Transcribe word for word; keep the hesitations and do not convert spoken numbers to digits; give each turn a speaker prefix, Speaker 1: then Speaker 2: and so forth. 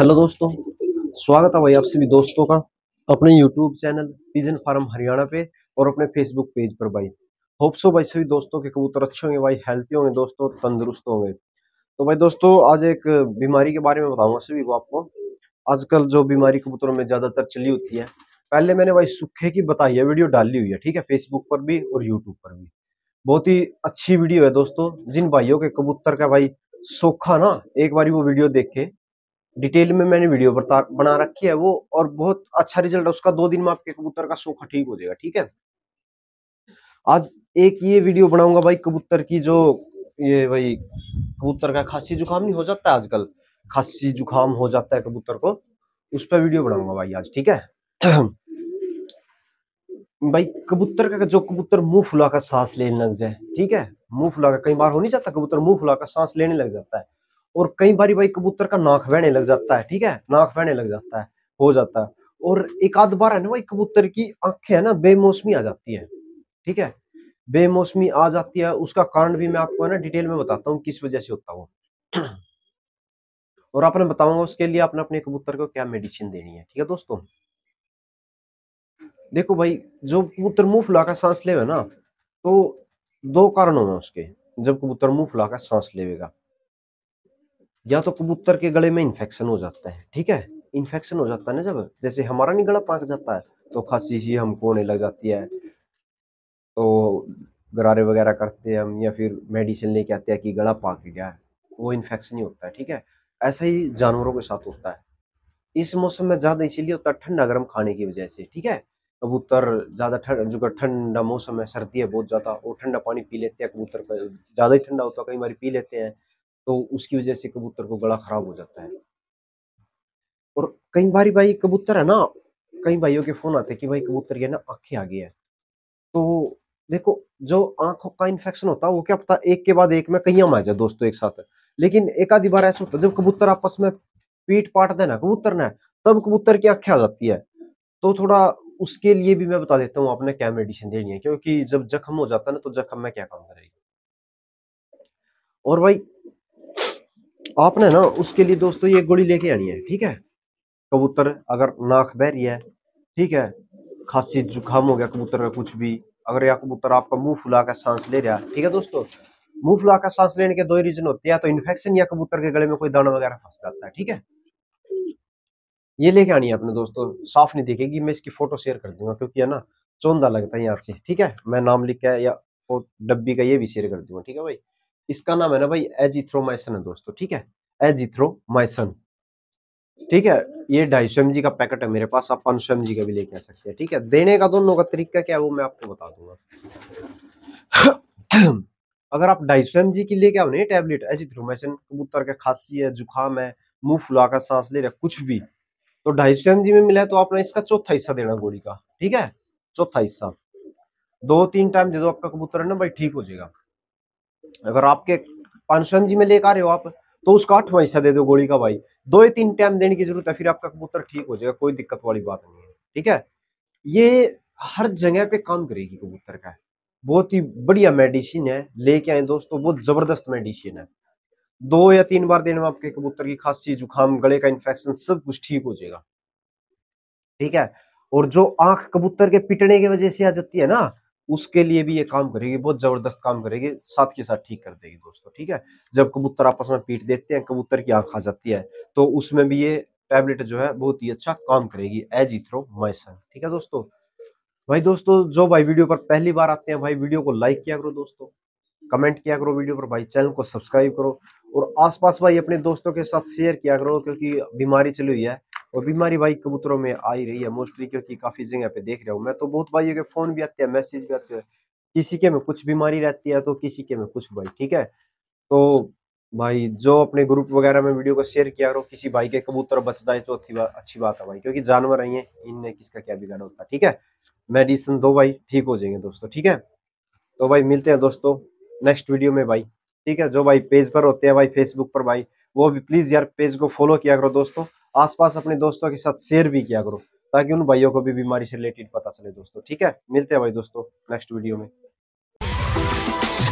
Speaker 1: Hello दोस्तों, स्वागत है भाई आप सभी दोस्तों का अपने YouTube channel pigeon farm Haryana पे और अपने फेसबुक पेज पर भाई। होप सो भाई सभी दोस्तों के कबूतर अच्छे होंगे भाई, हेल्थी होंगे दोस्तों, तंदुरुस्त होंगे। तो भाई दोस्तों आज एक बीमारी के बारे में बताऊंगा सभी को आपको। आजकल जो बीमारी कबूतरों में ज्यादातर चली होती है, पहले मैंने भाई सूखे की बताई है, वीडियो डाली हुई है, ठीक है, फेसबुक पर भी और यूट्यूब पर भी। बहुत ही अच्छी वीडियो है दोस्तों। जिन भाइयों के कबूतर का भाई सोखा ना, एक बार वो वीडियो देख के डिटेल में मैंने वीडियो बता बना रखी है वो, और बहुत अच्छा रिजल्ट है उसका। दो दिन में आपके कबूतर का सोखा ठीक हो जाएगा, ठीक है। आज एक ये वीडियो बनाऊंगा भाई कबूतर की, जो ये भाई कबूतर का खांसी जुकाम नहीं हो जाता है आजकल, खांसी जुकाम हो जाता है कबूतर को, उस पर वीडियो बनाऊंगा भाई आज, ठीक है। भाई कबूतर का जो कबूतर मुंह फुलाकर सांस लेने लग जाए, ठीक है, मुंह फुलाकर, कई बार हो नहीं जाता कबूतर मुंह फुलाकर सांस लेने लग जाता है, और कई बार भाई कबूतर का नाक बहने लग जाता है, ठीक है, नाक बहने लग जाता है, हो जाता है। और एक आध बार है ना भाई कबूतर की आंखें है ना बेमौसमी आ जाती है, ठीक है, बेमौसमी आ जाती है। उसका कारण भी मैं आपको है ना डिटेल में बताता हूँ किस वजह से होता है वो। और आपने बताऊंगा उसके लिए आपने अपने कबूतर को क्या मेडिसिन देनी है, ठीक है दोस्तों। देखो भाई, जो कबूतर मुंह फुलाकर सांस लेवे ना, तो दो कारण होंगे उसके। जब कबूतर मुंह फुलाकर सांस लेवेगा, या तो कबूतर के गले में इन्फेक्शन हो जाता है, ठीक है, इन्फेक्शन हो जाता है ना, जब जैसे हमारा नहीं गला पाक जाता है तो खांसी सी हमको होने लग जाती है, तो गरारे वगैरह करते हैं हम, या फिर मेडिसिन लेके आते हैं कि गला पाक गया है, वो इन्फेक्शन ही होता है, ठीक है। ऐसा ही जानवरों के साथ होता है। इस मौसम में ज्यादा इसीलिए होता है ठंडा गर्म खाने की वजह से, ठीक है। कबूतर ज्यादा ठंड, जो ठंडा मौसम है, सर्दी है बहुत ज्यादा, वो ठंडा पानी पी लेते हैं कबूतर का, ज्यादा ही ठंडा होता है कई बार पी लेते हैं, तो उसकी वजह से कबूतर को गला खराब हो जाता है। और कई बार भाई कबूतर है ना, कई भाइयों के फोन आते हैं कि भाई कबूतर ये ना आंखें आ गई है। तो देखो, जो आंखों का इन्फेक्शन होता है वो क्या पता एक के बाद एक में कई आ जाए दोस्तों एक साथ, लेकिन एक आधी बार ऐसा होता है जब कबूतर आपस में पीट पाट देना कबूतर ने, तब कबूतर की आंखें आ जाती है। तो थोड़ा उसके लिए भी मैं बता देता हूँ आपने क्या मेडिसिन देनी है, क्योंकि जब जख्म हो जाता है ना, तो जख्म में क्या काम करेगी। और भाई आपने ना उसके लिए दोस्तों ये गोली लेके आनी है, ठीक है। कबूतर अगर नाक बह रही है, ठीक है, खांसी जुकाम हो गया कबूतर का कुछ भी, अगर या कबूतर आपका मुंह फुला कर सांस ले रहा है, ठीक है दोस्तों, मुंह फुला कर सांस लेने के दो ही रीजन होते हैं, तो इन्फेक्शन या कबूतर के गले में कोई दाना वगैरह फंस जाता है, ठीक है। ये लेके आनी है अपने दोस्तों, साफ नहीं दिखेगी, मैं इसकी फोटो शेयर कर दूंगा, क्योंकि है ना चौंधा लगता है यहाँ से, ठीक है, मैं नाम लिख के या वो डब्बी का ये भी शेयर कर दूंगा, ठीक है भाई। इसका नाम है ना भाई एजिथ्रोमाइसिन है दोस्तों, ठीक है, एजिथ्रोमाइसिन, ठीक है। ये ढाई सौ एम जी का पैकेट है मेरे पास, आप पांच सौ एम जी का भी लेके आ सकते हैं, ठीक है। देने का दोनों का तरीका क्या है वो मैं आपको बता दूंगा। अगर आप ढाई सौ एम जी की लेके आओ ना टैबलेट एजिथ्रोमाइसिन, कबूतर का खांसी है, जुकाम है, मुंह फुलाकर सांस ले रहा है, कुछ भी, तो ढाई सौ एम जी में मिला है, तो आपने इसका चौथा हिस्सा देना गोली का, ठीक है, चौथा हिस्सा दो तीन टाइम दे दो, आपका कबूतर है ना भाई ठीक हो जाएगा। अगर आपके पांच सौ एम जी में लेकर आ रहे हो आप, तो उसका आठवां हिस्सा दे दो गोली का भाई। दो या तीन टाइम देने की जरूरत है, फिर आपका कबूतर ठीक हो जाएगा, कोई दिक्कत वाली बात नहीं है, ठीक है। ये हर जगह पे काम करेगी कबूतर का, बहुत ही बढ़िया मेडिसिन है, लेके आए दोस्तों, बहुत जबरदस्त मेडिसिन है। दो या तीन बार देने में आपके कबूतर की खांसी जुकाम गले का इन्फेक्शन सब कुछ ठीक हो जाएगा, ठीक है। और जो आंख कबूतर के पिटने की वजह से आ जाती है ना, उसके लिए भी ये काम करेगी, बहुत जबरदस्त काम करेगी, साथ के साथ ठीक कर देगी दोस्तों, ठीक है। जब कबूतर आपस में पीट देते हैं, कबूतर की आंख आ जाती है, तो उसमें भी ये टैबलेट जो है बहुत ही अच्छा काम करेगी, एजिथ्रोमाइसिन, ठीक है दोस्तों। भाई दोस्तों जो भाई वीडियो पर पहली बार आते हैं भाई, वीडियो को लाइक किया करो दोस्तों, कमेंट किया करो वीडियो पर भाई, चैनल को सब्सक्राइब करो, और आसपास भाई अपने दोस्तों के साथ शेयर किया करो, क्योंकि बीमारी चली हुई है, और बीमारी भाई कबूतरों में आ ही रही है मोस्टली, क्योंकि काफी जगह पे देख रहा हूँ मैं, तो बहुत भाइयों के फोन भी आते हैं, मैसेज भी आते हैं, किसी के में कुछ बीमारी रहती है तो किसी के में कुछ भाई, ठीक है। तो भाई जो अपने ग्रुप वगैरह में वीडियो को शेयर किया करो, किसी भाई के कबूतर बच जाए तो अच्छी बात अच्छी बात है भाई, क्योंकि जानवर है ये, इनमें किसका क्या बिगाड़ होता है, ठीक है। मेडिसिन दो भाई, ठीक हो जाएंगे दोस्तों, ठीक है। तो भाई मिलते हैं दोस्तों नेक्स्ट वीडियो में भाई, ठीक है। जो भाई पेज पर होते हैं भाई, फेसबुक पर भाई, वो भी प्लीज यार पेज को फॉलो किया करो दोस्तों, आसपास अपने दोस्तों के साथ शेयर भी किया करो, ताकि उन भाइयों को भी बीमारी से रिलेटेड पता चले दोस्तों, ठीक है। मिलते हैं भाई दोस्तों नेक्स्ट वीडियो में।